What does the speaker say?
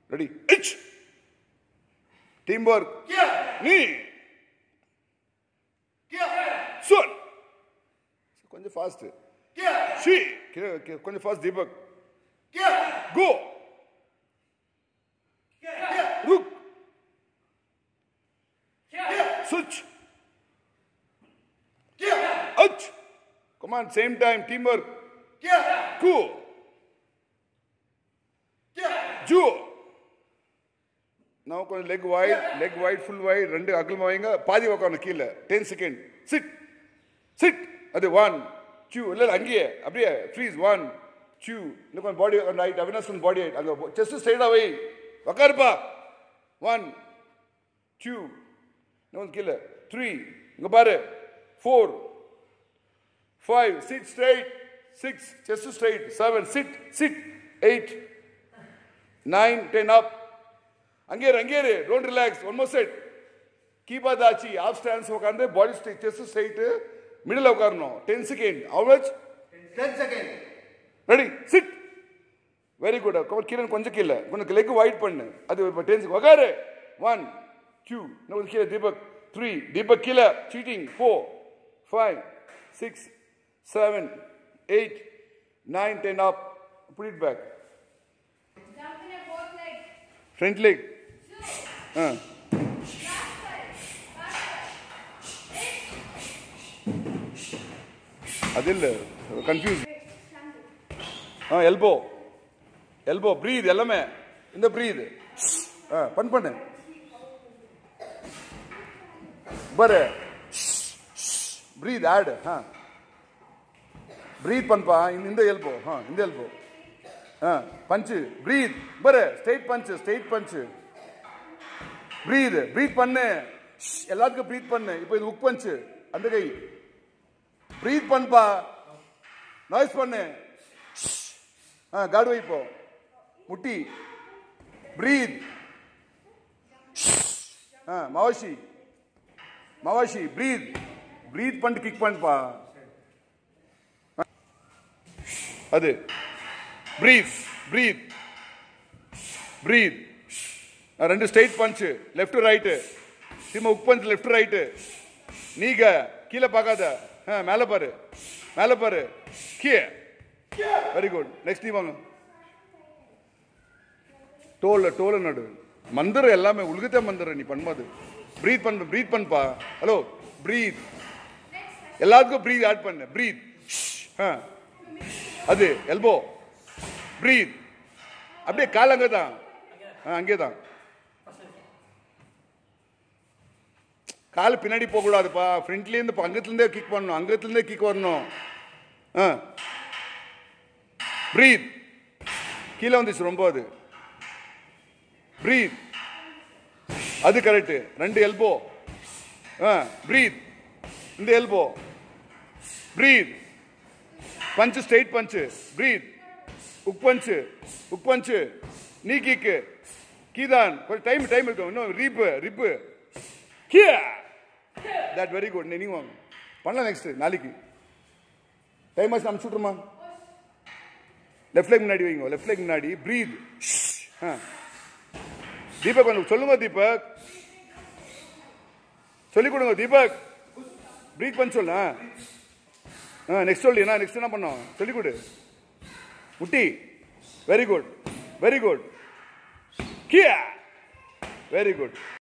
Ready? Itch. Teamwork. Knee. Son. கொஞ்சம் fast. She. கொஞ்சம் fast Deepak. Go. Rook. Switch. Ouch. Come on, same time, teamwork. Cool. Ju. Now leg wide, full wide, rendu agalma vainga, paadi vakana keela. 10 seconds. Sit. Adu 1, 2, illa angiye, அப்படியே freeze 1, 2. Look on body on right, awareness on body height. Anga chest straight away. Vakarpa. 1, 2. No keela. 3. Inga paru. 4, 5. Sit straight. 6. Chest straight. 7. Sit. 8, 9, 10 up. Angere. Don't relax. One more set. Keep dachi. Half stance. Vakande. Body straight. Chest straight. Middle ukarno. 10 seconds. How much? 10 seconds. Ready? Sit. Very good. Kiran konja killa. Konja leg wide pannu. Adu 10 seconds. Vakare. 1, 2. Now killa Deepak. 3. Deepak killa. Cheating. 4, 5, 6, 7, 8, 9, 10 up. Put it back. Jump in both legs. Front leg. Adil confused. Elbow. Breathe. Ellame. In the breathe. Pannu. Bare. Breathe. Add. Breathe panpa in the elbow. In the elbow. Punch. Breathe. Bare. Straight punch. Breathe. Breathe pannu. Elladukku breathe pannu. Ipo idu hook punch. Andha kai. Breathe panpa. Noise pannu. Guard vaipo. Mutti. Breathe. Mawashi. Breathe. Breathe pannu kick panpa. Adu. Breathe. Rendu straight punch. Left to right. Sima hook punch left to right. Neega. Keela paakada. Mela paru. Here. Very good. Next knee vaanga. Tole nadu. Mandara ellame ulgutha mandara nee pannumadu. Breathe panpa. Hello. Breathe. Elladukku breathe add pannu. Breathe. Adu elbow. Breathe. அப்படியே கால் அங்கதான். அங்கேதான். கால் பின்னாடி போக கூடாதுப்பா. ஃப்ரண்ட்ல இருந்து அங்கத்துல இருந்தே kick பண்ணனும். அங்கத்துல இருந்தே கிக் வரணும். Breathe. கீழ வந்துச்சு ரொம்ப அது. Breathe. அது கரெக்ட். ரெண்டு எல்போ. Breathe. இந்த elbow. Breathe. Punch, straight punch. Breathe. Hook punch. Knee kick. Kidan. Time இருக்கும். No, rip. Here. That very good. Anyone. பண்ணலாம் next நாளைக்கு. டைம் ஆச்சு நம்ம சுட்டுறோமா? லெஃப்ட் லெக் முன்னாடி வைங்க. லெஃப்ட் லெக் முன்னாடி. Breathe. தீபக் வந்து சொல்லுங்க தீபக். சொல்லி கொடுங்க தீபக். Breathe பண்ண சொல்ல. நெக்ஸ்ட் சொல்லு. நெக்ஸ்ட் என்ன பண்ணோம்? சொல்லி கொடு. முட்டி. Very good. Here. Very good.